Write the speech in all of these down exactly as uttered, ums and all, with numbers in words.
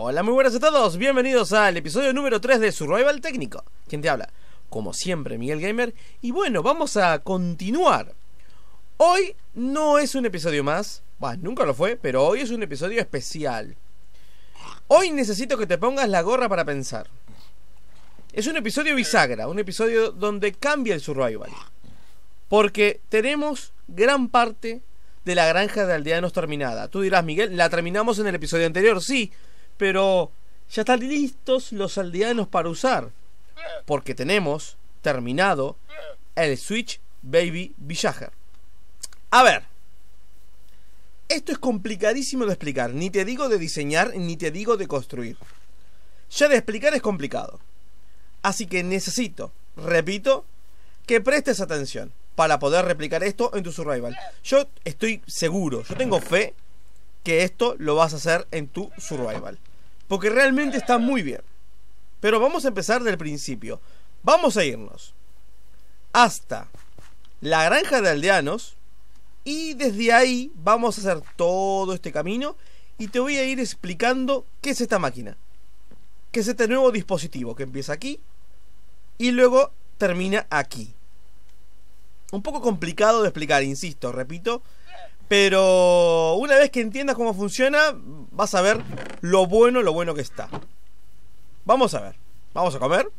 Hola, muy buenas a todos, bienvenidos al episodio número tres de Survival Técnico. ¿Quién te habla? Como siempre, Miguel Gamer. Y bueno, vamos a continuar. Hoy no es un episodio más, bueno, nunca lo fue, pero hoy es un episodio especial. Hoy necesito que te pongas la gorra para pensar. Es un episodio bisagra, un episodio donde cambia el survival. Porque tenemos gran parte de la granja de aldeanos terminada. Tú dirás, Miguel, la terminamos en el episodio anterior, sí, pero ya están listos los aldeanos para usar. Porque tenemos terminado el Switch Baby Villager. A ver, esto es complicadísimo de explicar. Ni te digo de diseñar, ni te digo de construir. Ya de explicar es complicado. Así que necesito, repito, que prestes atención para poder replicar esto en tu survival. Yo estoy seguro, yo tengo fe que esto lo vas a hacer en tu survival. Porque realmente está muy bien. Pero vamos a empezar del principio. Vamos a irnos hasta la granja de aldeanos. Y desde ahí vamos a hacer todo este camino. Y te voy a ir explicando qué es esta máquina. Qué es este nuevo dispositivo que empieza aquí y luego termina aquí. Un poco complicado de explicar, insisto, repito. Pero una vez que entiendas cómo funciona, vas a ver lo bueno, lo bueno que está. Vamos a ver. Vamos a comer.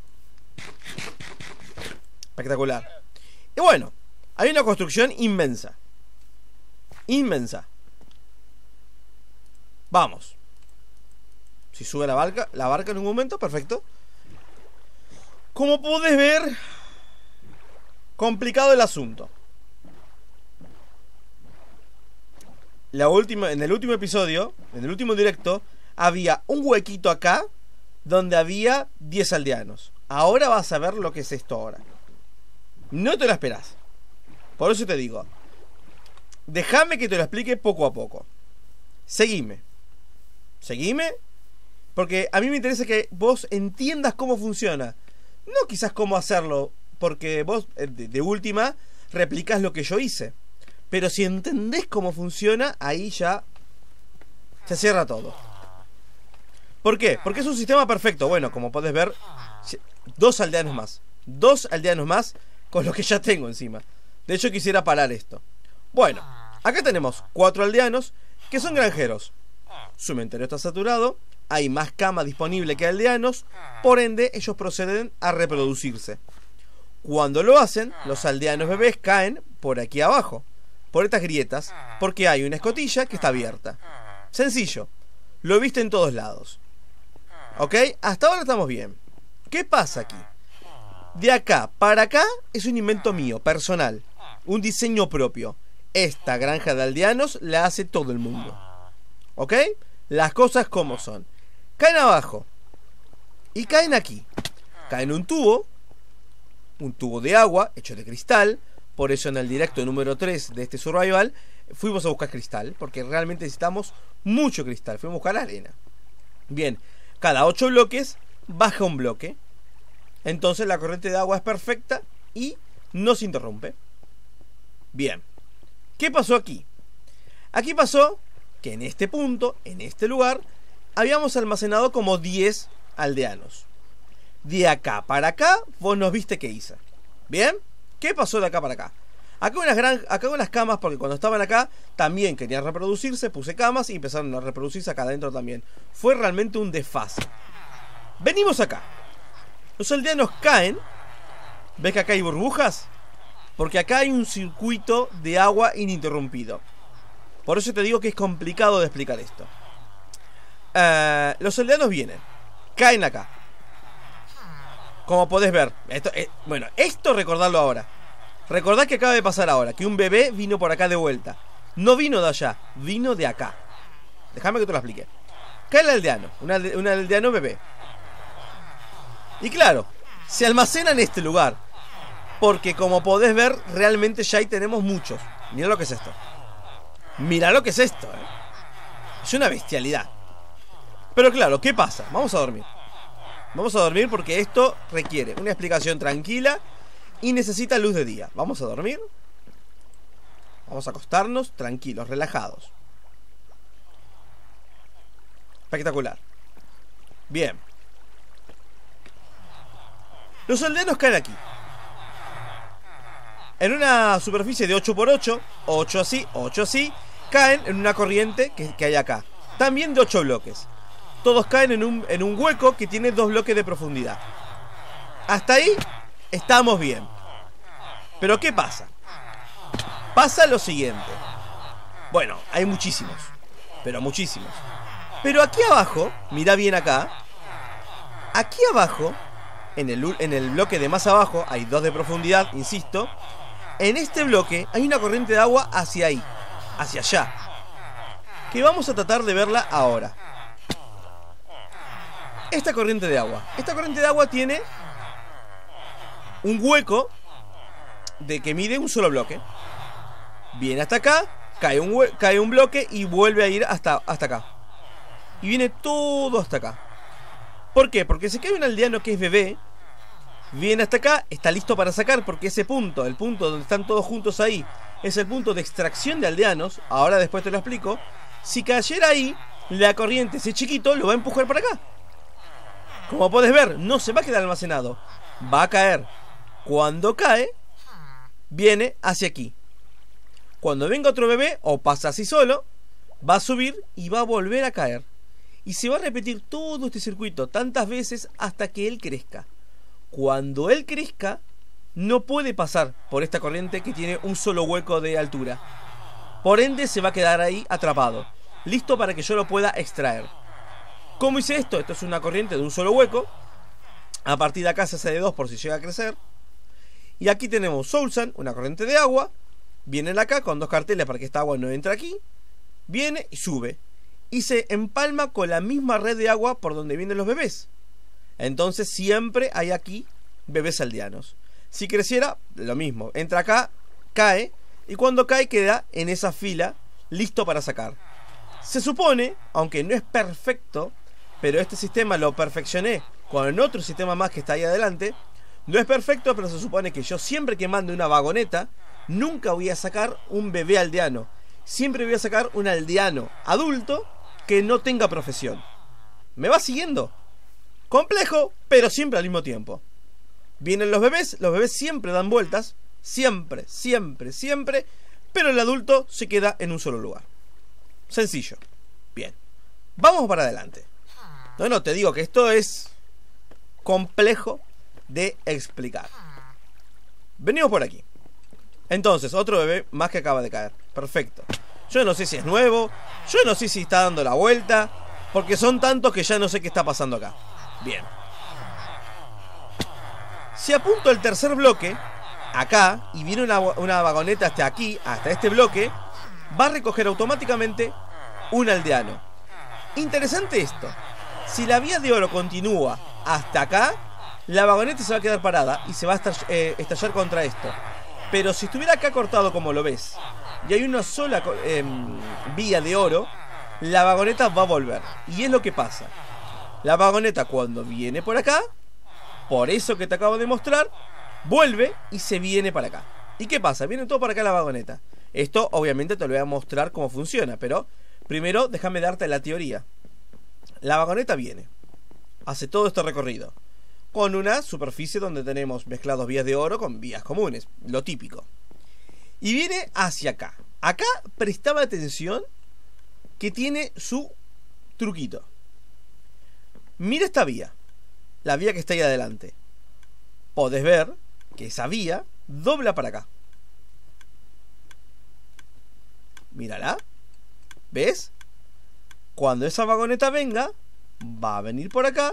Espectacular. Y bueno, hay una construcción inmensa. Inmensa. Vamos. Si sube la barca, la barca en un momento, perfecto. Como podés ver, complicado el asunto. La última, en el último episodio, en el último directo, había un huequito acá donde había diez aldeanos. Ahora vas a ver lo que es esto ahora. No te lo esperás. Por eso te digo, déjame que te lo explique poco a poco. Seguime. Seguime. Porque a mí me interesa que vos entiendas cómo funciona. No quizás cómo hacerlo, porque vos de, de última replicás lo que yo hice. Pero si entendés cómo funciona, ahí ya se cierra todo. ¿Por qué? Porque es un sistema perfecto. Bueno, como podés ver, dos aldeanos más. Dos aldeanos más con lo que ya tengo encima. De hecho quisiera parar esto. Bueno, acá tenemos cuatro aldeanos que son granjeros. Su inventario está saturado. Hay más cama disponible que aldeanos. Por ende, ellos proceden a reproducirse. Cuando lo hacen, los aldeanos bebés caen por aquí abajo, por estas grietas, porque hay una escotilla que está abierta. Sencillo. Lo viste en todos lados. ¿Ok? Hasta ahora estamos bien. ¿Qué pasa aquí? De acá para acá es un invento mío, personal. Un diseño propio. Esta granja de aldeanos la hace todo el mundo. ¿Ok? Las cosas como son. Caen abajo. Y caen aquí. Caen un tubo. Un tubo de agua hecho de cristal. Por eso en el directo número tres de este survival fuimos a buscar cristal. Porque realmente necesitamos mucho cristal. Fuimos a buscar arena. Bien. Cada ocho bloques baja un bloque. Entonces la corriente de agua es perfecta y no se interrumpe. Bien. ¿Qué pasó aquí? Aquí pasó que en este punto, en este lugar, habíamos almacenado como diez aldeanos. De acá para acá, vos nos viste qué hice. ¿Bien? ¿Qué pasó de acá para acá? Acá unas, gran, acá unas camas, porque cuando estaban acá también querían reproducirse, puse camas y empezaron a reproducirse acá adentro también. Fue realmente un desfase. Venimos acá. Los aldeanos caen. ¿Ves que acá hay burbujas? Porque acá hay un circuito de agua ininterrumpido. Por eso te digo que es complicado de explicar esto. Uh, los aldeanos vienen. Caen acá. Como podés ver. Esto, eh, bueno, esto recordarlo ahora. Recordad que acaba de pasar ahora. Que un bebé vino por acá de vuelta. No vino de allá. Vino de acá. Déjame que te lo explique. Cae el aldeano. Un, alde, un aldeano bebé. Y claro, se almacena en este lugar. Porque como podés ver, realmente ya ahí tenemos muchos. Mira lo que es esto. Mira lo que es esto, eh. Es una bestialidad. Pero claro, ¿qué pasa? Vamos a dormir. Vamos a dormir porque esto requiere una explicación tranquila y necesita luz de día. Vamos a dormir. Vamos a acostarnos tranquilos, relajados. Espectacular. Bien. Los aldeanos caen aquí. En una superficie de ocho por ocho, ocho así, ocho así, caen en una corriente que, que hay acá. También de ocho bloques. Todos caen en un, en un hueco que tiene dos bloques de profundidad. Hasta ahí estamos bien. Pero ¿qué pasa? Pasa lo siguiente. Bueno, hay muchísimos. Pero muchísimos. Pero aquí abajo, mira bien acá. Aquí abajo, en el, en el bloque de más abajo, hay dos de profundidad, insisto. En este bloque hay una corriente de agua hacia ahí, hacia allá, que vamos a tratar de verla ahora. Esta corriente de agua Esta corriente de agua tiene un hueco de que mide un solo bloque. Viene hasta acá, cae un, cae un bloque y vuelve a ir hasta, hasta acá. Y viene todo hasta acá. ¿Por qué? Porque si cae un aldeano que es bebé, viene hasta acá, está listo para sacar, porque ese punto, el punto donde están todos juntos ahí, es el punto de extracción de aldeanos. Ahora después te lo explico. Si cayera ahí, la corriente, ese chiquito, lo va a empujar para acá. Como puedes ver, no se va a quedar almacenado, va a caer. Cuando cae, viene hacia aquí. Cuando venga otro bebé, o pasa así solo, va a subir y va a volver a caer. Y se va a repetir todo este circuito tantas veces hasta que él crezca. Cuando él crezca, no puede pasar por esta corriente que tiene un solo hueco de altura. Por ende, se va a quedar ahí atrapado, listo para que yo lo pueda extraer. ¿Cómo hice esto? Esto es una corriente de un solo hueco. A partir de acá se hace de dos por si llega a crecer. Y aquí tenemos Soulsand, una corriente de agua. Viene acá con dos carteles para que esta agua no entre aquí. Viene y sube. Y se empalma con la misma red de agua por donde vienen los bebés. Entonces siempre hay aquí bebés aldeanos. Si creciera, lo mismo. Entra acá, cae. Y cuando cae queda en esa fila, listo para sacar. Se supone, aunque no es perfecto, pero este sistema lo perfeccioné con otro sistema más que está ahí adelante. No es perfecto, pero se supone que yo siempre que mande una vagoneta, nunca voy a sacar un bebé aldeano. Siempre voy a sacar un aldeano adulto que no tenga profesión. ¿Me va siguiendo? Complejo, pero siempre al mismo tiempo. Vienen los bebés, los bebés siempre dan vueltas. Siempre, siempre, siempre. Pero el adulto se queda en un solo lugar. Sencillo. Bien. Vamos para adelante. No, no, te digo que esto es complejo de explicar. Venimos por aquí. Entonces, otro bebé más que acaba de caer. Perfecto. Yo no sé si es nuevo. Yo no sé si está dando la vuelta. Porque son tantos que ya no sé qué está pasando acá. Bien. Si apunto el tercer bloque acá y viene una, una vagoneta hasta aquí, hasta este bloque, va a recoger automáticamente un aldeano. Interesante esto. Si la vía de oro continúa hasta acá, la vagoneta se va a quedar parada y se va a estallar, eh, estallar contra esto. Pero si estuviera acá cortado como lo ves, y hay una sola eh, vía de oro, la vagoneta va a volver. Y es lo que pasa. La vagoneta cuando viene por acá, por eso que te acabo de mostrar, vuelve y se viene para acá. ¿Y qué pasa? Viene todo para acá la vagoneta. Esto obviamente te lo voy a mostrar cómo funciona, pero primero déjame darte la teoría. La vagoneta viene, hace todo este recorrido, con una superficie donde tenemos mezclados vías de oro con vías comunes, lo típico. Y viene hacia acá. Acá prestaba atención que tiene su truquito. Mira esta vía, la vía que está ahí adelante. Podés ver que esa vía dobla para acá. Mírala. ¿Ves? Cuando esa vagoneta venga, va a venir por acá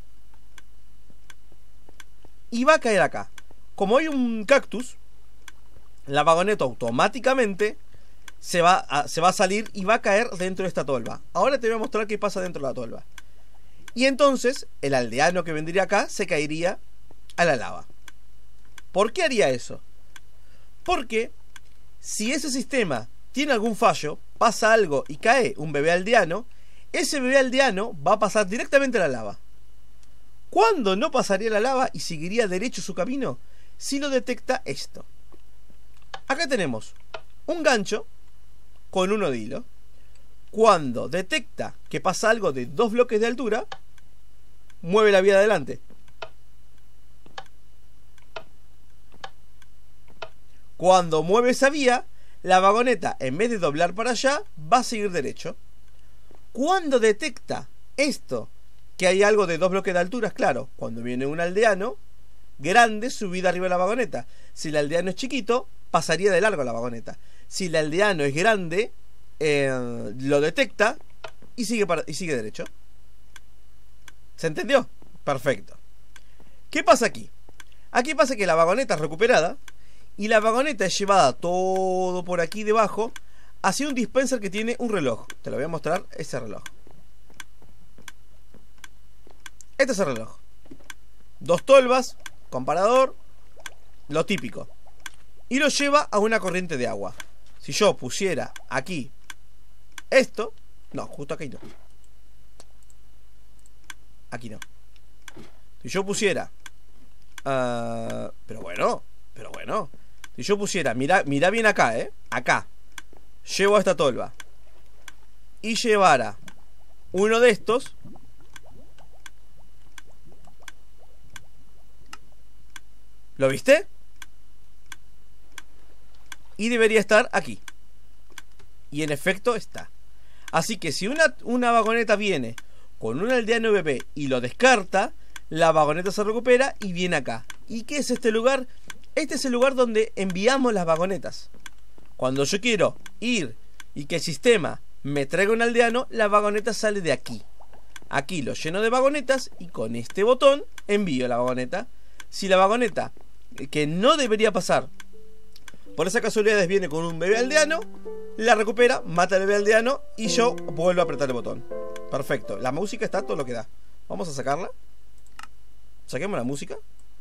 y va a caer acá. Como hay un cactus, la vagoneta automáticamente se va, a, se va a salir y va a caer dentro de esta tolva. Ahora te voy a mostrar qué pasa dentro de la tolva. Y entonces el aldeano que vendría acá se caería a la lava. ¿Por qué haría eso? Porque si ese sistema tiene algún fallo, pasa algo y cae un bebé aldeano, ese bebé aldeano va a pasar directamente a la lava. ¿Cuándo no pasaría la lava y seguiría derecho su camino? Si lo detecta esto. Acá tenemos un gancho con un hilo. Cuando detecta que pasa algo de dos bloques de altura, mueve la vía de adelante. Cuando mueve esa vía, la vagoneta, en vez de doblar para allá, va a seguir derecho. Cuando detecta esto, que hay algo de dos bloques de alturas, claro, cuando viene un aldeano grande, subida arriba de la vagoneta. Si el aldeano es chiquito, pasaría de largo la vagoneta. Si el aldeano es grande, eh, lo detecta y sigue, para, y sigue derecho. ¿Se entendió? Perfecto. ¿Qué pasa aquí? Aquí pasa que la vagoneta es recuperada y la vagoneta es llevada todo por aquí debajo hacia un dispenser que tiene un reloj. Te lo voy a mostrar, ese reloj. Este es el reloj. Dos tolvas, comparador, lo típico. Y lo lleva a una corriente de agua. Si yo pusiera aquí esto, no, justo aquí no. Aquí no. Si yo pusiera uh, pero bueno, pero bueno. Si yo pusiera, mira, mira bien acá, eh. Acá. Llevo a esta tolva y llevara uno de estos. ¿Lo viste? Y debería estar aquí. Y en efecto está. Así que si una, una vagoneta viene con un aldeano bebé y lo descarta, la vagoneta se recupera y viene acá. ¿Y qué es este lugar? Este es el lugar donde enviamos las vagonetas. Cuando yo quiero ir y que el sistema me traiga un aldeano, la vagoneta sale de aquí. Aquí lo lleno de vagonetas y con este botón envío la vagoneta. Si la vagoneta, que no debería pasar, por esa casualidad viene con un bebé aldeano, la recupera, mata al bebé aldeano y yo vuelvo a apretar el botón. Perfecto, la música está todo lo que da. Vamos a sacarla. Saquemos la música.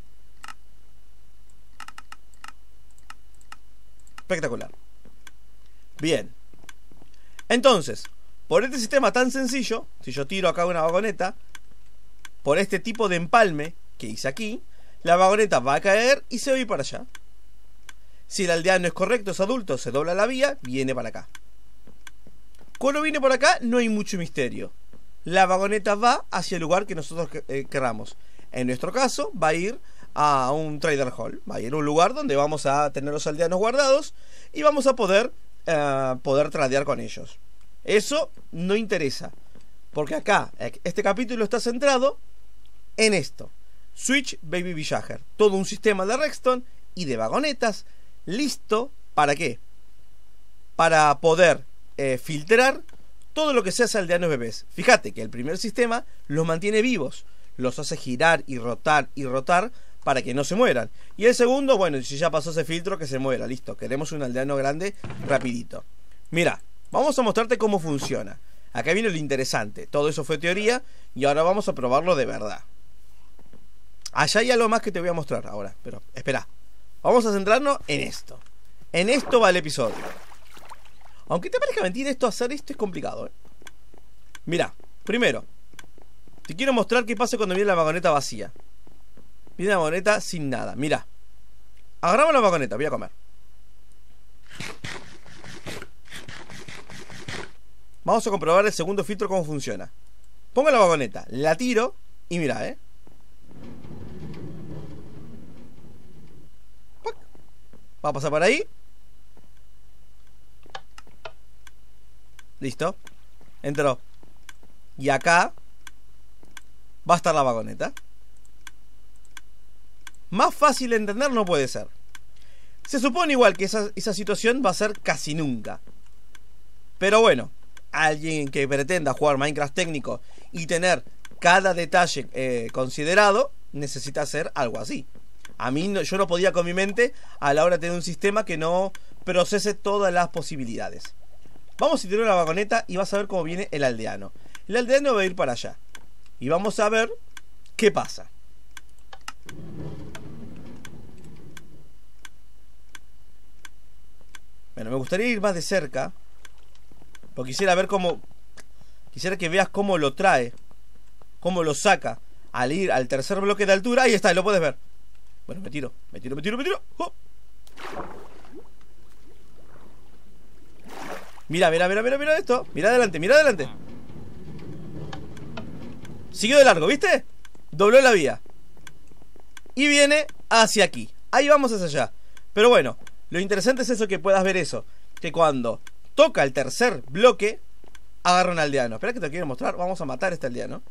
Espectacular. Bien. Entonces, por este sistema tan sencillo, si yo tiro acá una vagoneta, por este tipo de empalme que hice aquí, la vagoneta va a caer y se va a ir para allá. Si el aldeano es correcto, es adulto, se dobla la vía, viene para acá. Cuando viene por acá, no hay mucho misterio. La vagoneta va hacia el lugar que nosotros eh, queramos. En nuestro caso, va a ir a un trader hall. Va a ir a un lugar donde vamos a tener los aldeanos guardados y vamos a poder, eh, poder tradear con ellos. Eso no interesa, porque acá, este capítulo está centrado en esto. Switch Baby Villager. Todo un sistema de redstone y de vagonetas. Listo, ¿para qué? Para poder eh, filtrar todo lo que sea aldeanos bebés. Fíjate que el primer sistema los mantiene vivos, los hace girar y rotar y rotar para que no se mueran. Y el segundo, bueno, si ya pasó ese filtro, que se muera, listo. Queremos un aldeano grande rapidito. Mira, vamos a mostrarte cómo funciona. Acá viene lo interesante. Todo eso fue teoría y ahora vamos a probarlo de verdad. Allá hay algo más que te voy a mostrar ahora, pero espera. Vamos a centrarnos en esto. En esto va el episodio. Aunque te parezca mentira, esto, hacer esto es complicado, ¿eh? Mira, primero, te quiero mostrar qué pasa cuando viene la vagoneta vacía. Viene la vagoneta sin nada, mira. Agarramos la vagoneta, voy a comer. Vamos a comprobar el segundo filtro cómo funciona. Pongo la vagoneta, la tiro y mira, ¿eh? Va a pasar por ahí. Listo. Entró. Y acá va a estar la vagoneta. Más fácil de entender no puede ser. Se supone igual que esa, esa situación va a ser casi nunca. Pero bueno, alguien que pretenda jugar Minecraft técnico y tener cada detalle eh, considerado, necesita hacer algo así. A mí no, yo no podía con mi mente a la hora de tener un sistema que no procese todas las posibilidades. Vamos a tirar la vagoneta y vas a ver cómo viene el aldeano. El aldeano va a ir para allá. Y vamos a ver qué pasa. Bueno, me gustaría ir más de cerca, porque quisiera ver cómo... Quisiera que veas cómo lo trae, cómo lo saca al ir al tercer bloque de altura. Ahí está, lo puedes ver. Bueno, me tiro, me tiro, me tiro, me tiro. ¡Oh! Mira, mira, mira, mira, mira esto. Mira adelante, mira adelante. Siguió de largo, ¿viste? Dobló la vía. Y viene hacia aquí. Ahí vamos hacia allá. Pero bueno, lo interesante es eso, que puedas ver eso. Que cuando toca el tercer bloque, agarra un aldeano. Espera que te quiero mostrar. Vamos a matar a este aldeano.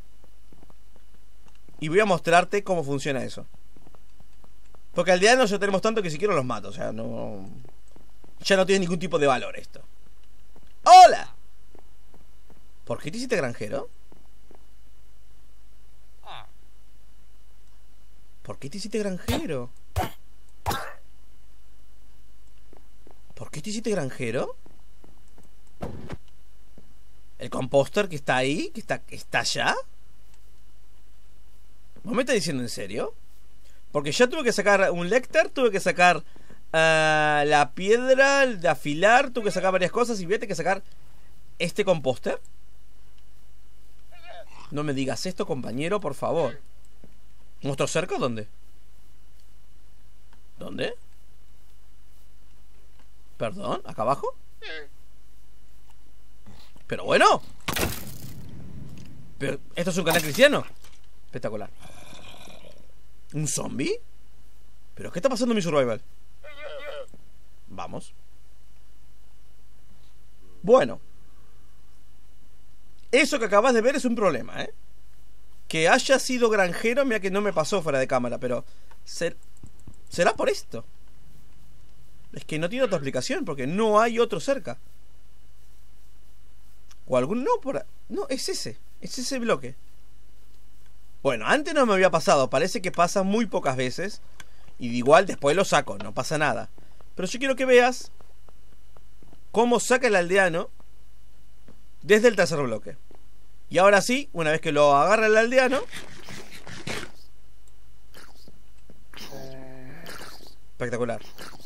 Y voy a mostrarte cómo funciona eso. Porque aldeanos ya tenemos tanto que si quiero los mato. O sea, no... ya no tiene ningún tipo de valor esto. ¡Hola! ¿Por qué te hiciste granjero? ¿Por qué te hiciste granjero? ¿Por qué te hiciste granjero? ¿El composter que está ahí? ¿Que está, que está allá? ¿Vos me estás diciendo en serio? Porque ya tuve que sacar un Lecter, tuve que sacar uh, la piedra de afilar, tuve que sacar varias cosas y voy a tener que sacar este composter. No me digas esto, compañero, por favor. ¿Monstruo cerca o dónde? ¿Dónde? ¿Perdón? ¿Acá abajo? Pero bueno. Pero, ¿esto es un canal cristiano? Espectacular. ¿Un zombie? ¿Pero qué está pasando en mi survival? Vamos. Bueno. Eso que acabas de ver es un problema, ¿eh? Que haya sido granjero, mira que no me pasó fuera de cámara, pero... Ser... ¿será por esto? Es que no tiene otra explicación, porque no hay otro cerca. O algún... no, por... no, es ese. Es ese bloque. Bueno, antes no me había pasado. Parece que pasa muy pocas veces. Y igual después lo saco, no pasa nada. Pero yo quiero que veas cómo saca el aldeano desde el tercer bloque. Y ahora sí, una vez que lo agarra el aldeano, espectacular.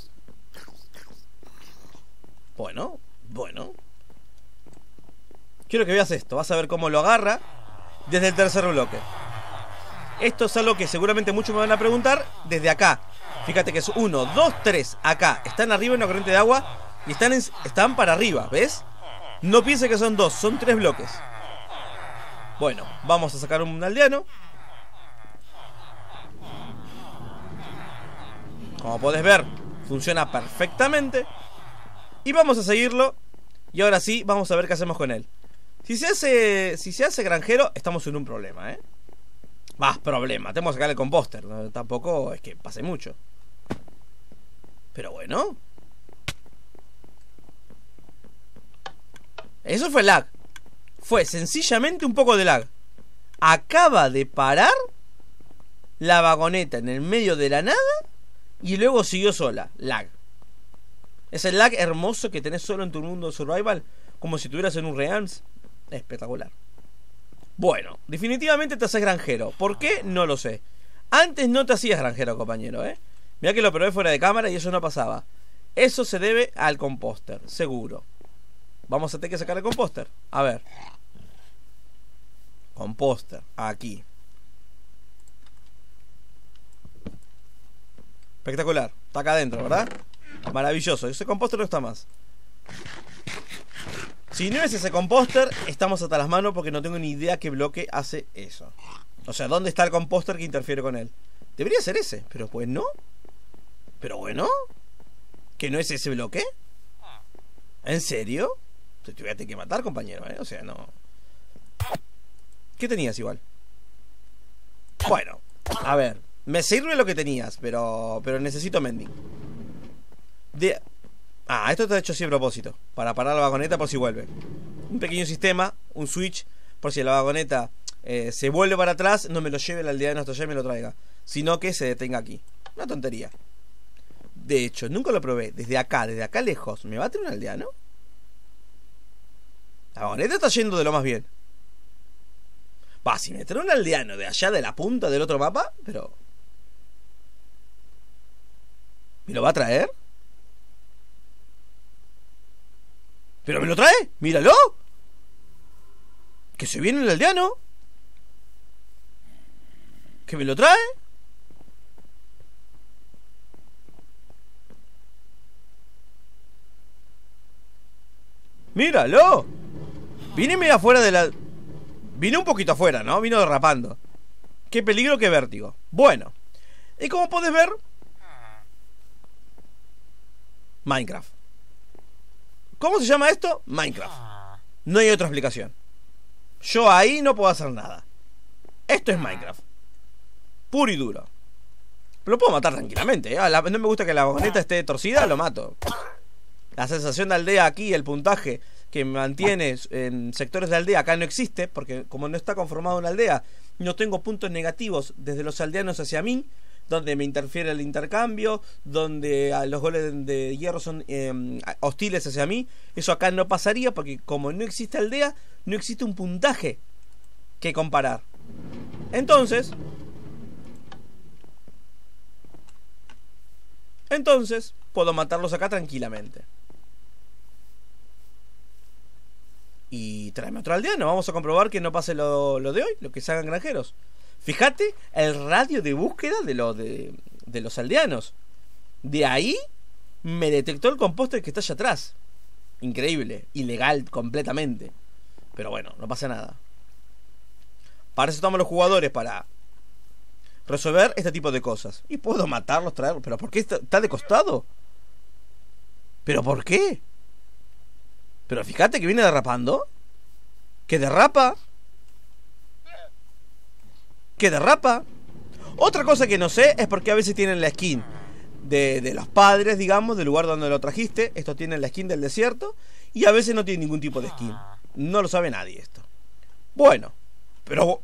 Bueno, bueno. Quiero que veas esto. Vas a ver cómo lo agarra desde el tercer bloque. Esto es algo que seguramente muchos me van a preguntar desde acá. Fíjate que es uno, dos, tres. Acá, están arriba en una corriente de agua y están, en, están para arriba, ¿ves? No piense que son dos, son tres bloques. Bueno, vamos a sacar un aldeano. Como podés ver, funciona perfectamente. Y vamos a seguirlo. Y ahora sí, vamos a ver qué hacemos con él. Si se hace, si se hace granjero, estamos en un problema, ¿eh? Más problema, tenemos que sacar el composter, ¿no? Tampoco es que pase mucho. Pero bueno. Eso fue lag. Fue sencillamente un poco de lag. Acaba de parar la vagoneta en el medio de la nada y luego siguió sola. Lag. Es el lag hermoso que tenés solo en tu mundo survival, como si estuvieras en un Realms. Espectacular. Bueno, definitivamente te haces granjero. ¿Por qué? No lo sé. Antes no te hacías granjero, compañero, ¿eh? Mirá que lo probé fuera de cámara y eso no pasaba. Eso se debe al composter, seguro. Vamos a tener que sacar el composter. A ver. Composter, aquí. Espectacular. Está acá adentro, ¿verdad? Maravilloso. Ese composter no está más. Si no es ese composter, estamos hasta las manos porque no tengo ni idea qué bloque hace eso. O sea, ¿dónde está el composter que interfiere con él? Debería ser ese, pero pues no. Pero bueno, ¿que no es ese bloque? ¿En serio? Te voy a tener que matar, compañero, ¿eh? O sea, no. ¿Qué tenías igual? Bueno, a ver. Me sirve lo que tenías, pero pero necesito mending. De... Ah, esto está hecho así a propósito, para parar la vagoneta por si vuelve. Un pequeño sistema, un switch, por si la vagoneta eh, se vuelve para atrás, no me lo lleve el aldeano hasta allá y me lo traiga, sino que se detenga aquí. Una tontería. De hecho, nunca lo probé. Desde acá, desde acá lejos, ¿me va a tener un aldeano? La vagoneta está yendo de lo más bien. Va, si me trae un aldeano de allá de la punta del otro mapa, pero... ¿me lo va a traer? ¿Pero me lo trae? ¡Míralo! ¡Que se viene el aldeano! ¿Que me lo trae? ¡Míralo! Vine medio afuera de la... Vine un poquito afuera, ¿no? Vino derrapando. Qué peligro, qué vértigo. Bueno, y como podés ver, Minecraft. ¿Cómo se llama esto? Minecraft. No hay otra explicación. Yo ahí no puedo hacer nada. Esto es Minecraft. Puro y duro. Lo puedo matar tranquilamente, ¿eh? La, no me gusta que la vagoneta esté torcida, lo mato. La sensación de aldea aquí, el puntaje que mantiene en sectores de aldea acá no existe, porque como no está conformado una aldea, no tengo puntos negativos desde los aldeanos hacia mí, donde me interfiere el intercambio, donde los goles de hierro son eh, hostiles hacia mí. Eso acá no pasaría, porque como no existe aldea, no existe un puntaje que comparar. Entonces, entonces puedo matarlos acá tranquilamente. Y tráeme otro aldeano. Vamos a comprobar que no pase lo, lo de hoy, lo que se hagan granjeros. Fíjate el radio de búsqueda de, lo de, de los aldeanos. De ahí me detectó el composter que está allá atrás. Increíble, ilegal completamente. Pero bueno, no pasa nada. Para eso estamos los jugadores, para resolver este tipo de cosas. Y puedo matarlos, traerlos. ¿Pero por qué está, está de costado? ¿Pero por qué? Pero fíjate que viene derrapando. Que derrapa. Que derrapa. Otra cosa que no sé es por qué a veces tienen la skin de, de los padres, digamos, del lugar donde lo trajiste. Esto tiene la skin del desierto. Y a veces no tiene ningún tipo de skin. No lo sabe nadie esto. Bueno, pero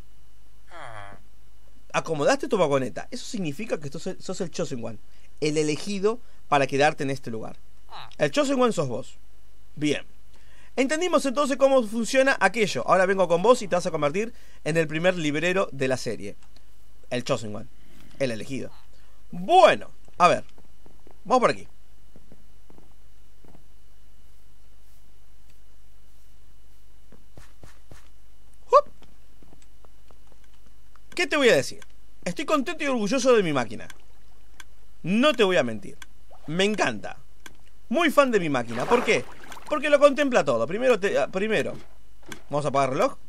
acomodaste tu vagoneta. Eso significa que sos el, sos el Chosen One, el elegido para quedarte en este lugar. El Chosen One sos vos. Bien. Entendimos entonces cómo funciona aquello. Ahora vengo con vos y te vas a convertir en el primer librero de la serie. El Chosen One, el elegido. Bueno, a ver, vamos por aquí. ¡Hup! ¿Qué te voy a decir? Estoy contento y orgulloso de mi máquina. No te voy a mentir. Me encanta. Muy fan de mi máquina. ¿Por qué? Porque lo contempla todo. Primero, te, primero vamos a apagar el reloj.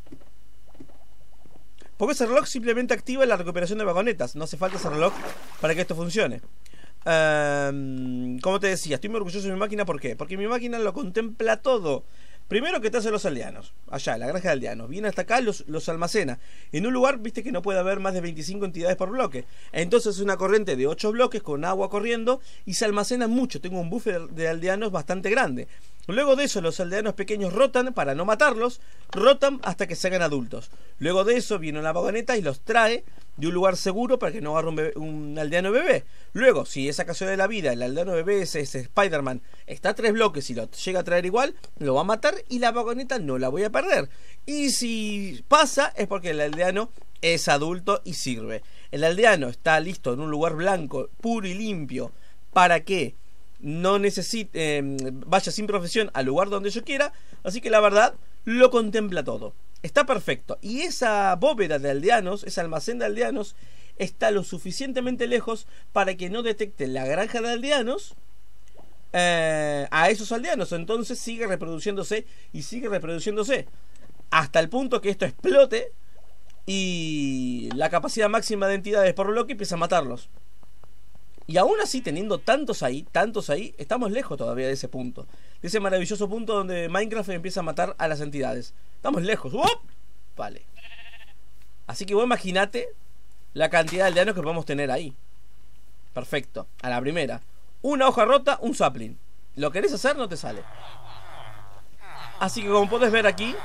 Porque ese reloj simplemente activa la recuperación de vagonetas. No hace falta ese reloj para que esto funcione. um, Como te decía, estoy muy orgulloso de mi máquina. ¿Por qué? Porque mi máquina lo contempla todo. Primero, que te hacen los aldeanos. Allá, la granja de aldeanos. Viene hasta acá, los, los almacena. En un lugar, viste que no puede haber más de veinticinco entidades por bloque. Entonces es una corriente de ocho bloques con agua corriendo y se almacena mucho. Tengo un buffer de aldeanos bastante grande. Luego de eso, los aldeanos pequeños rotan para no matarlos. Rotan hasta que se hagan adultos. Luego de eso, viene una vagoneta y los trae de un lugar seguro para que no agarre un, bebé, un aldeano bebé. Luego, si esa ocasión de la vida, el aldeano bebé, ese, ese Spider-Man, está a tres bloques y lo llega a traer igual, lo va a matar y la vagoneta no la voy a perder. Y si pasa, es porque el aldeano es adulto y sirve. El aldeano está listo en un lugar blanco, puro y limpio, para que no necesite, eh, vaya sin profesión al lugar donde yo quiera. Así que la verdad, lo contempla todo. Está perfecto. Y esa bóveda de aldeanos, ese almacén de aldeanos, está lo suficientemente lejos para que no detecte la granja de aldeanos eh, a esos aldeanos. Entonces sigue reproduciéndose y sigue reproduciéndose hasta el punto que esto explote y la capacidad máxima de entidades por bloque empieza a matarlos. Y aún así, teniendo tantos ahí, tantos ahí, estamos lejos todavía de ese punto. De ese maravilloso punto donde Minecraft empieza a matar a las entidades. Estamos lejos. ¡Uop! Vale. Así que vos imaginate la cantidad de aldeanos que podemos tener ahí. Perfecto. A la primera. Una hoja rota, un sapling. Lo querés hacer, no te sale. Así que como podés ver aquí,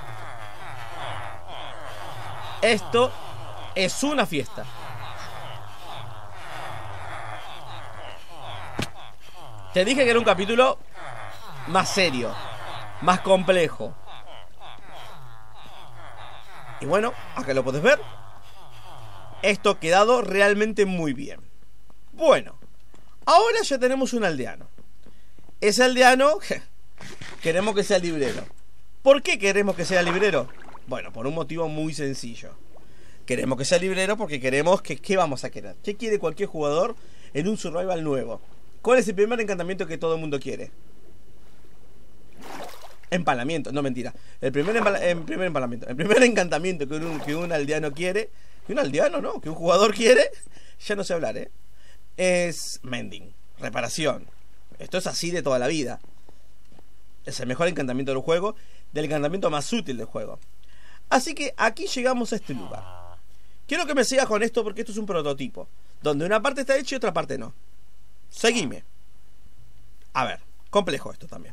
esto es una fiesta. Te dije que era un capítulo más serio, más complejo. Y bueno, acá lo podés ver. Esto ha quedado realmente muy bien. Bueno, ahora ya tenemos un aldeano. Ese aldeano queremos que sea librero. ¿Por qué queremos que sea librero? Bueno, por un motivo muy sencillo. Queremos que sea librero porque queremos que... ¿Qué vamos a querer? ¿Qué quiere cualquier jugador en un survival nuevo? ¿Cuál es el primer encantamiento que todo el mundo quiere? Empalamiento, no mentira. El primer, empala el primer empalamiento, el primer encantamiento que un, que un aldeano quiere Que un aldeano, ¿no? Que un jugador quiere. Ya no sé hablar, ¿eh? Es mending, reparación. Esto es así de toda la vida. Es el mejor encantamiento del juego, del encantamiento más útil del juego. Así que aquí llegamos a este lugar. Quiero que me sigas con esto porque esto es un prototipo, donde una parte está hecha y otra parte no. Seguime. A ver, complejo esto también.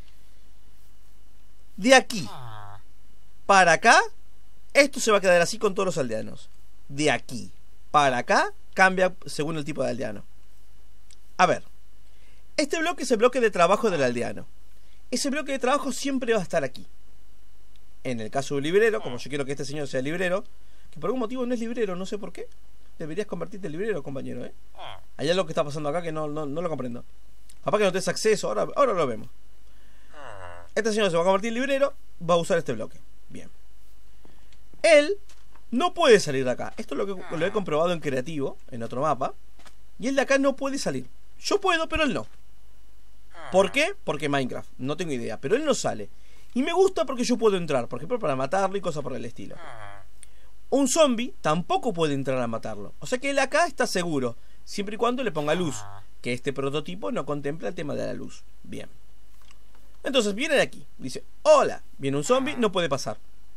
De aquí para acá, esto se va a quedar así con todos los aldeanos. De aquí para acá, cambia según el tipo de aldeano. A ver, este bloque es el bloque de trabajo del aldeano. Ese bloque de trabajo siempre va a estar aquí. En el caso de un librero, como yo quiero que este señor sea librero, que por algún motivo no es librero, no sé por qué. Deberías convertirte en librero, compañero, ¿eh? Hay algo que está pasando acá que no, no, no lo comprendo. Capaz que no tenés acceso, ahora, ahora lo vemos. Este señor se va a convertir en librero, va a usar este bloque. Bien. Él no puede salir de acá. Esto es lo que lo he comprobado en creativo, en otro mapa. Y él de acá no puede salir. Yo puedo, pero él no. ¿Por qué? Porque Minecraft, no tengo idea, pero él no sale. Y me gusta porque yo puedo entrar, por ejemplo, para matarlo y cosas por el estilo. Un zombie tampoco puede entrar a matarlo. O sea que él acá está seguro, siempre y cuando le ponga luz, que este prototipo no contempla el tema de la luz. Bien. Entonces viene de aquí, dice, hola, viene un zombie, no puede pasar.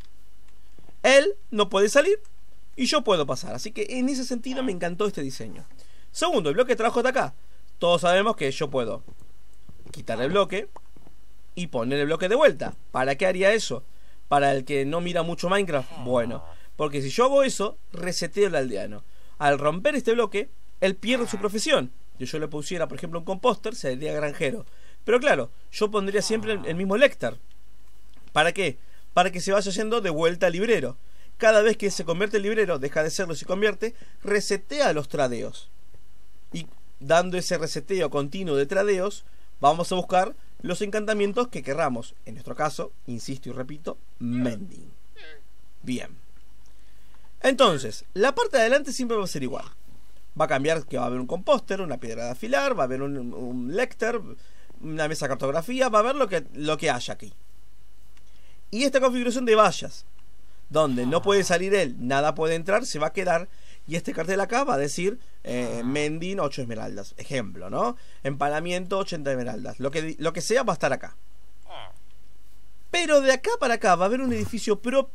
Él no puede salir y yo puedo pasar. Así que en ese sentido me encantó este diseño. Segundo, el bloque de trabajo está acá. Todos sabemos que yo puedo quitar el bloque y poner el bloque de vuelta. ¿Para qué haría eso? Para el que no mira mucho Minecraft. Bueno, porque si yo hago eso, reseteo el aldeano. Al romper este bloque, él pierde su profesión. Si yo le pusiera, por ejemplo, un composter, sería granjero. Pero claro, yo pondría siempre el mismo Lecter. ¿Para qué? Para que se vaya yendo de vuelta al librero. Cada vez que se convierte en librero, deja de serlo y se convierte, resetea los tradeos. Y dando ese reseteo continuo de tradeos, vamos a buscar los encantamientos que querramos. En nuestro caso, insisto y repito, mending. Bien. Entonces, la parte de adelante siempre va a ser igual. Va a cambiar que va a haber un composter, una piedra de afilar, va a haber un, un lecter, una mesa de cartografía, va a haber lo que, lo que haya aquí. Y esta configuración de vallas, donde no puede salir él, nada puede entrar, se va a quedar. Y este cartel acá va a decir eh, mending ocho esmeraldas. Ejemplo, ¿no? Empalamiento ochenta esmeraldas. Lo que, lo que sea va a estar acá. Pero de acá para acá va a haber un edificio propio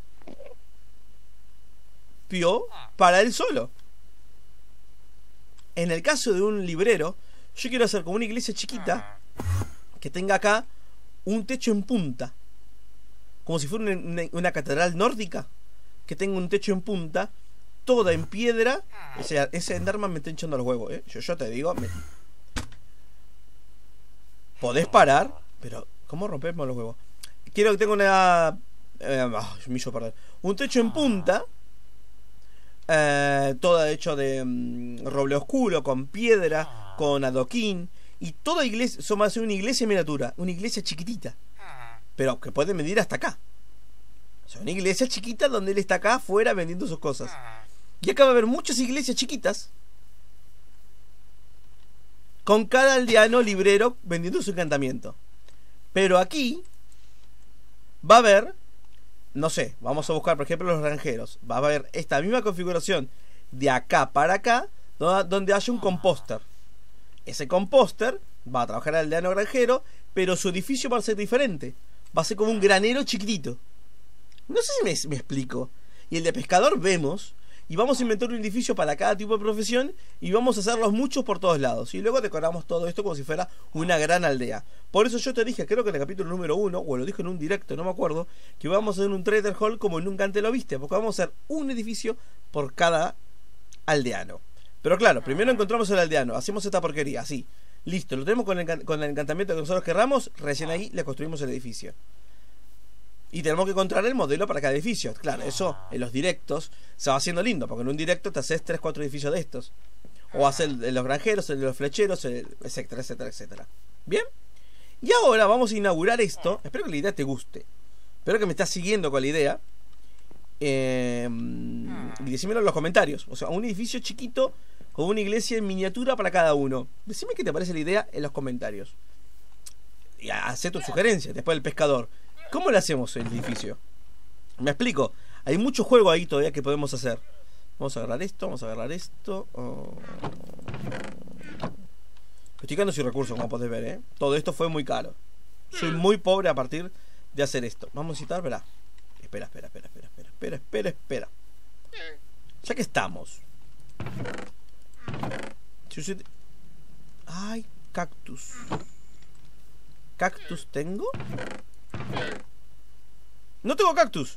para él solo. En el caso de un librero, yo quiero hacer como una iglesia chiquita que tenga acá un techo en punta. Como si fuera una, una, una catedral nórdica. Que tenga un techo en punta, toda en piedra. O sea, ese Enderman me está hinchando los huevos, ¿eh? Yo, yo te digo, me... podés parar, pero ¿cómo rompemos los huevos? Quiero que tenga una... Eh, oh, me hizo perder. Un techo en punta, eh, todo hecho de um, roble oscuro, con piedra, con adoquín. Y toda iglesia, somos hacer una iglesia miniatura, una iglesia chiquitita, pero que puede medir hasta acá. O sea, una iglesia chiquita donde él está acá afuera vendiendo sus cosas. Y acá va a haber muchas iglesias chiquitas con cada aldeano librero vendiendo su encantamiento. Pero aquí va a haber, no sé, vamos a buscar por ejemplo los granjeros. Va a haber esta misma configuración de acá para acá, donde haya un composter. Ese composter va a trabajar al aldeano granjero, pero su edificio va a ser diferente. Va a ser como un granero chiquitito. No sé si me, me explico. Y el de pescador vemos, y vamos a inventar un edificio para cada tipo de profesión, y vamos a hacerlos muchos por todos lados. Y luego decoramos todo esto como si fuera una gran aldea. Por eso yo te dije, creo que en el capítulo número uno, o lo dije en un directo, no me acuerdo, que vamos a hacer un trader hall como nunca antes lo viste, porque vamos a hacer un edificio por cada aldeano. Pero claro, primero encontramos el aldeano, hacemos esta porquería, así. Listo, lo tenemos con el, con el encantamiento que nosotros querramos, recién ahí le construimos el edificio. Y tenemos que encontrar el modelo para cada edificio. Claro, eso en los directos se va haciendo lindo, porque en un directo te haces tres cuatro edificios de estos. O haces el de los granjeros, el de los flecheros, el, etcétera, etcétera, etcétera. ¿Bien? Y ahora vamos a inaugurar esto. Espero que la idea te guste. Espero que me estás siguiendo con la idea. Eh, y decímelo en los comentarios. O sea, un edificio chiquito con una iglesia en miniatura para cada uno. Decime qué te parece la idea en los comentarios. Y haz tu sugerencia. Después del pescador, ¿cómo le hacemos el edificio? Me explico. Hay mucho juego ahí todavía que podemos hacer. Vamos a agarrar esto, vamos a agarrar esto. Oh. Estoy quedando sin recursos, como podés ver, ¿eh? Todo esto fue muy caro. Soy muy pobre a partir de hacer esto. Vamos a citar, verá. Espera, espera, espera, espera, espera, espera, espera, espera. Ya que estamos. Ay, cactus. ¿Cactus tengo? No tengo cactus.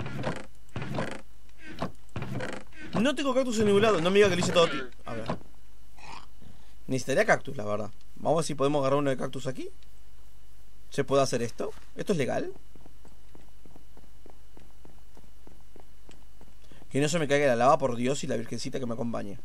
No tengo cactus en ningún lado. No me diga que lo hice todo. A ver. Necesitaría cactus, la verdad. Vamos a ver si podemos agarrar uno de cactus aquí. ¿Se puede hacer esto? ¿Esto es legal? Que no se me caiga la lava, por Dios, y la virgencita que me acompañe.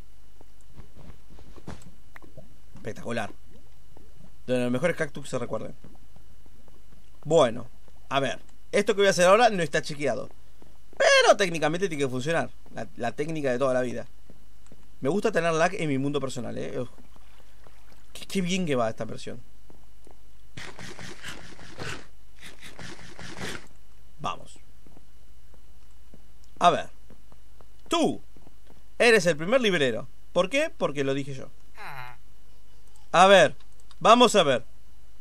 Espectacular. De los mejores cactus que se recuerden. Bueno, a ver. Esto que voy a hacer ahora no está chequeado, pero técnicamente tiene que funcionar. La, la técnica de toda la vida. Me gusta tener lag en mi mundo personal, eh. Qué, qué bien que va esta versión. Vamos. A ver. Tú eres el primer librero. ¿Por qué? Porque lo dije yo. A ver. Vamos a ver.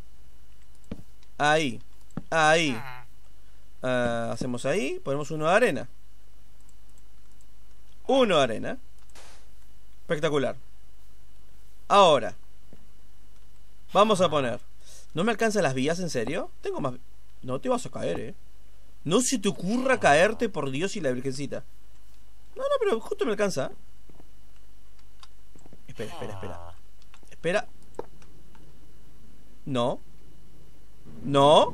Ahí. Ahí. Uh, hacemos ahí. Ponemos uno de arena. Uno de arena. Espectacular. Ahora. Vamos a poner. ¿No me alcanzan las vías, en serio? Tengo más. No te vas a caer, eh. No se te ocurra caerte, por Dios y la virgencita. No, no, pero justo me alcanza. Espera, espera, espera. Espera. No. No.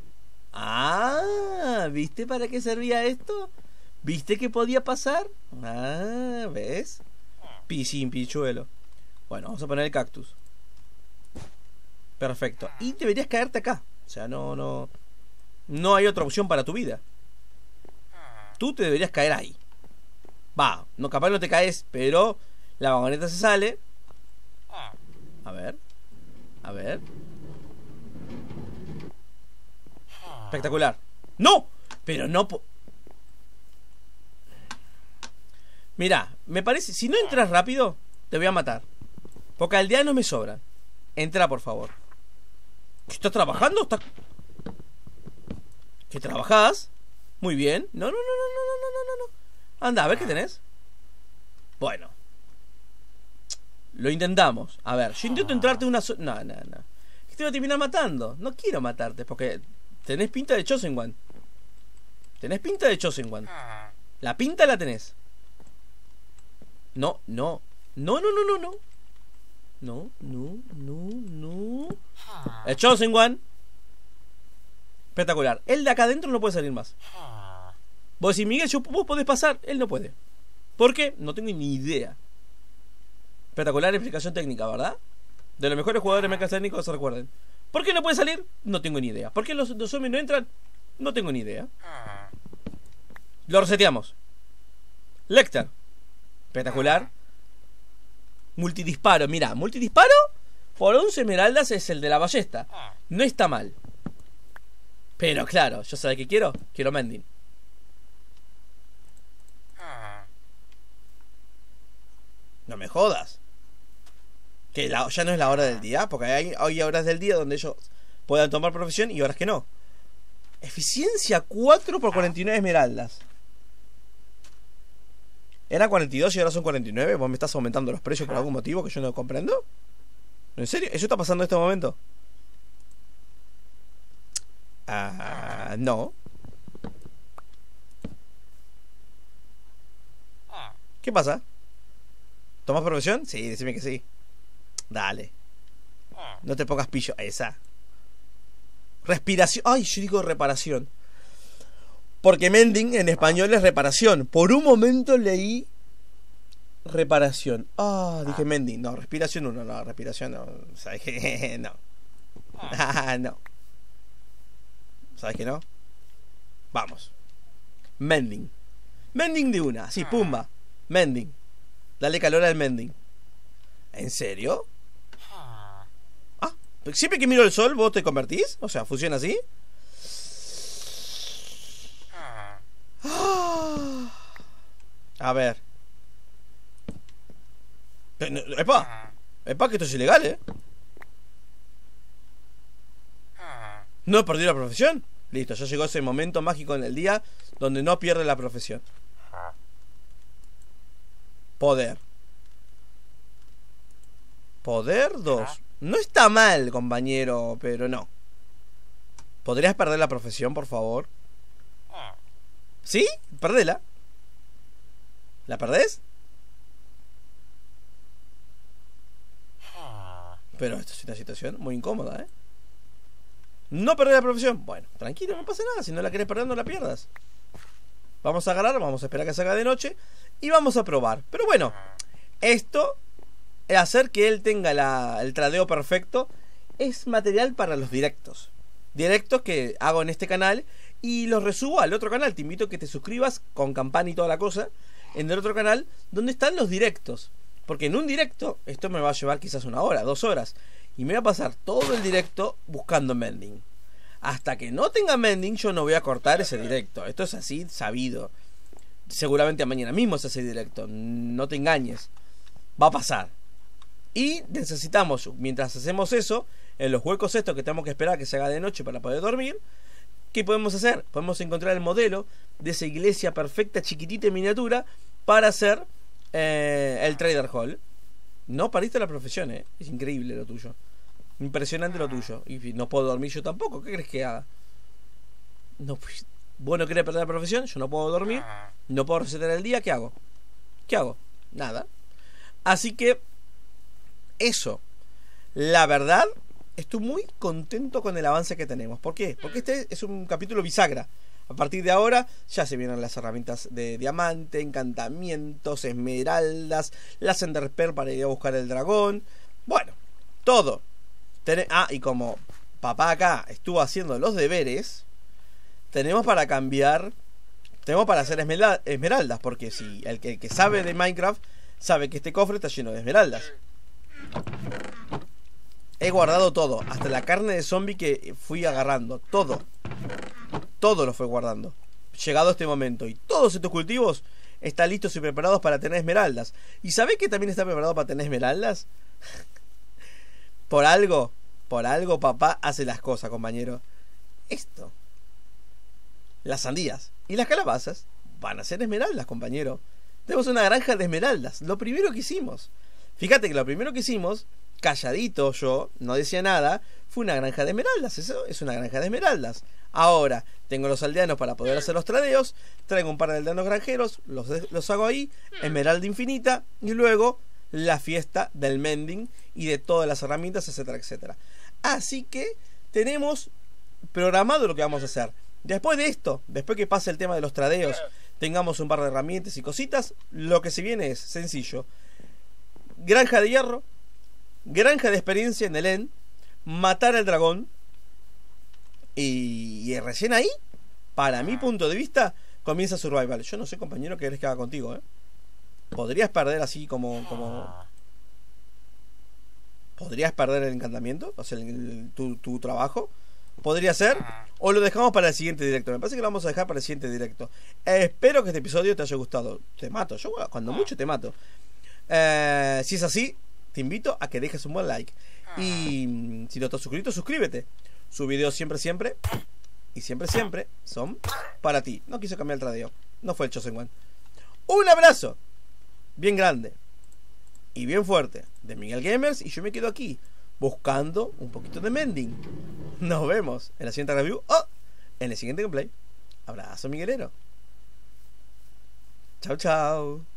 Ah, ¿viste para qué servía esto? ¿Viste que podía pasar? Ah, ¿ves? Pisín, pichuelo. Bueno, vamos a poner el cactus. Perfecto. Y deberías caerte acá. O sea, no, no. No hay otra opción para tu vida. Tú te deberías caer ahí. Va, no, capaz no te caes, pero la vagoneta se sale. A ver. A ver. Espectacular. ¡No! Pero no po Mira, me parece. Si no entras rápido, te voy a matar. Porque aldeanos me sobran. Entra, por favor. ¿Estás trabajando? ¿Estás... ¿Que trabajas? Muy bien. No, no, no, no, no, no, no, no, no. Anda, a ver qué tenés. Bueno. Lo intentamos. A ver, yo intento entrarte una so No, no, no. Te voy a terminar matando. No quiero matarte porque tenés pinta de Chosen One. Tenés pinta de Chosen One. La pinta la tenés. No, no. No, no, no, no, no. No, no, no, no. El Chosen One. Espectacular. Él de acá adentro no puede salir más. Vos decís, Miguel, yo, vos podés pasar. Él no puede. ¿Por qué? No tengo ni idea. Espectacular explicación técnica, ¿verdad? De los mejores jugadores mecánicos que se recuerden. ¿Por qué no puede salir? No tengo ni idea. ¿Por qué los, los zombies no entran? No tengo ni idea. Lo reseteamos. Lecter. Espectacular. Multidisparo. Mira, multidisparo por once esmeraldas es el de la ballesta. No está mal. Pero claro, ¿yo sabes qué quiero? Quiero mending. No me jodas. Que la, ya no es la hora del día. Porque hay, hay horas del día donde ellos puedan tomar profesión y horas que no. Eficiencia cuatro por cuarenta y nueve esmeraldas. Era cuarenta y dos y ahora son cuarenta y nueve. ¿Vos me estás aumentando los precios por algún motivo que yo no comprendo? ¿En serio? ¿Eso está pasando en este momento? Ah, no. ¿Qué pasa? ¿Tomas profesión? Sí, decime que sí. Dale. No te pongas pillo. Esa. Respiración. Ay, yo digo reparación. Porque mending en español es reparación. Por un momento leí reparación. Ah, oh, dije mending. No, respiración uno. No, respiración no. ¿Sabes qué? No. Ah, no. ¿Sabes qué no? Vamos. Mending. Mending de una. Sí, pumba. Mending. Dale calor al mending. ¿En serio? Ah, siempre que miro el sol, ¿vos te convertís? O sea, ¿funciona así? Ah. A ver. Eh, no, Epa, epa, que esto es ilegal, ¿eh? ¿No he perdido la profesión? Listo, ya llegó ese momento mágico en el día donde no pierde la profesión. Poder. Poder dos. No está mal, compañero, pero no. ¿Podrías perder la profesión, por favor? ¿Sí? Perdela. ¿La perdés? Pero esto es una situación muy incómoda, ¿eh? No perder la profesión. Bueno, tranquilo, no pasa nada. Si no la querés perder, no la pierdas. Vamos a agarrar, vamos a esperar que se haga de noche y vamos a probar. Pero bueno, esto, hacer que él tenga la, el tradeo perfecto, es material para los directos. Directos que hago en este canal y los resubo al otro canal. Te invito a que te suscribas con campana y toda la cosa en el otro canal donde están los directos. Porque en un directo, esto me va a llevar quizás una hora, dos horas. Y me voy a pasar todo el directo buscando mending. Hasta que no tenga mending, yo no voy a cortar ese directo. Esto es así, sabido. Seguramente mañana mismo es ese directo. No te engañes. Va a pasar. Y necesitamos, mientras hacemos eso, en los huecos estos que tenemos que esperar que se haga de noche para poder dormir, ¿qué podemos hacer? Podemos encontrar el modelo de esa iglesia perfecta, chiquitita en miniatura, para hacer eh, el Trader Hall. No pariste la profesión, ¿eh? Es increíble lo tuyo. Impresionante lo tuyo. Y no puedo dormir yo tampoco. ¿Qué crees que haga? No, pues, vos no querés perder la profesión, yo no puedo dormir, no puedo resetear el día. ¿Qué hago? ¿Qué hago? Nada. Así que eso. La verdad, estoy muy contento con el avance que tenemos. ¿Por qué? Porque este es un capítulo bisagra. A partir de ahora ya se vienen las herramientas de diamante, encantamientos, esmeraldas, las enderpearl para ir a buscar el dragón. Bueno, todo. Ten ah, y como papá acá estuvo haciendo los deberes, tenemos para cambiar, tenemos para hacer esmeralda, esmeraldas. Porque si el que, el que sabe de Minecraft sabe que este cofre está lleno de esmeraldas. He guardado todo, hasta la carne de zombie que fui agarrando, todo. Todo lo fue guardando. Llegado este momento. Y todos estos cultivos están listos y preparados para tener esmeraldas. ¿Y sabés que también está preparado para tener esmeraldas? Por algo, por algo papá hace las cosas, compañero. Esto. Las sandías y las calabazas van a ser esmeraldas, compañero. Tenemos una granja de esmeraldas. Lo primero que hicimos. Fíjate que lo primero que hicimos, calladito yo, no decía nada, fue una granja de esmeraldas. Eso es una granja de esmeraldas. Ahora tengo los aldeanos para poder hacer los tradeos. Traigo un par de aldeanos granjeros, los, los hago ahí, esmeralda infinita. Y luego la fiesta del mending y de todas las herramientas, etcétera, etcétera. Así que tenemos programado lo que vamos a hacer. Después de esto, después que pase el tema de los tradeos, tengamos un par de herramientas y cositas, lo que se viene es sencillo: granja de hierro, granja de experiencia en el End, matar al dragón. Y, y recién ahí, para mi punto de vista, comienza Survival. Yo no sé, compañero, qué querés que haga contigo, ¿eh? Podrías perder así como... como... ¿Podrías perder el encantamiento? O sea, el, el, tu, tu trabajo. ¿Podría ser? ¿O lo dejamos para el siguiente directo? Me parece que lo vamos a dejar para el siguiente directo. eh, Espero que este episodio te haya gustado. Te mato, yo cuando mucho te mato. eh, Si es así, te invito a que dejes un buen like. Y si no estás suscrito, suscríbete. Sus videos siempre, siempre y siempre, siempre son para ti. No quiso cambiar el tradeo. No fue el Chosen One. Un abrazo bien grande y bien fuerte de Miguel Gamers. Y yo me quedo aquí buscando un poquito de mending. Nos vemos en la siguiente review o en el siguiente gameplay. Abrazo, Miguelero. Chao, chao.